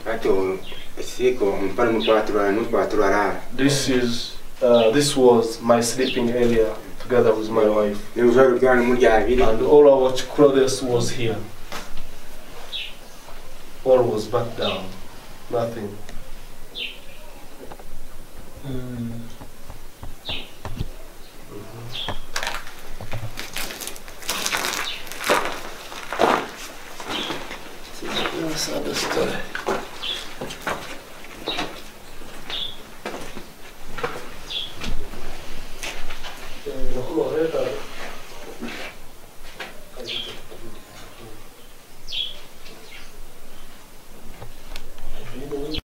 This was my sleeping area together with my wife. And all our clothes was here. All was back down. Nothing. That's the story.